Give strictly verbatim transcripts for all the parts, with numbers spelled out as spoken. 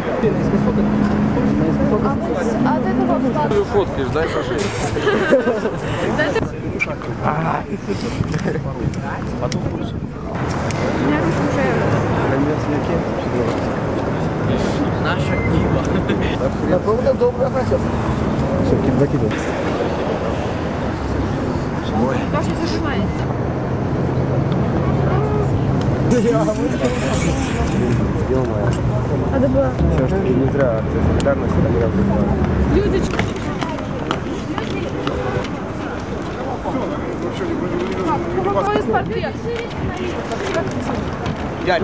А от этого вклада. Ты фоткаешь, дай пошли. Потом курс. У меня руки уже... Наша Кива. Напевно, добре грати. Все, кіт закидав. Даже зажимается. Ё-моё. Надо было... Все ж таки не зря акция солидарности так работала. Людочка. Какой из портрет? Ярь.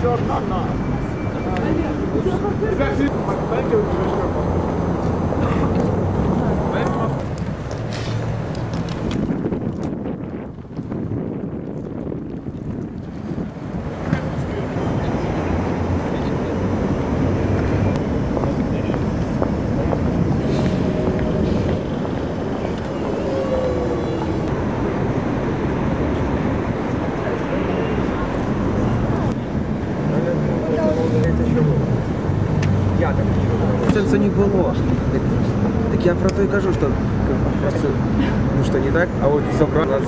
Це не було. Так, так я про то і кажу, що просто, ну что не так, а вот собрал нас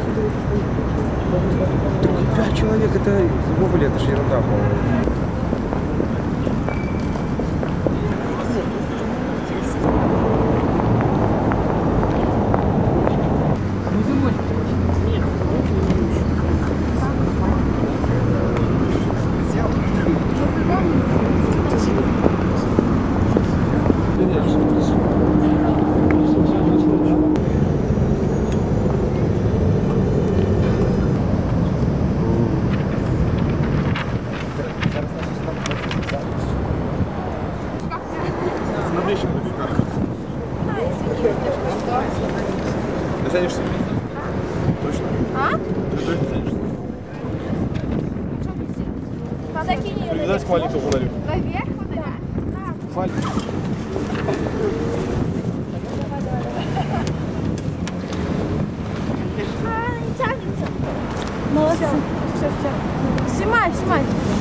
пять человек, это вовремя, это же ерунда, по-моему. Ты тянешься? Точно? А? Ты точно тянешься? Закинь ее Привязать к маленькому фонарю. наверх. Да. А, не тянется. Молодец. Все, все. Снимай, снимай.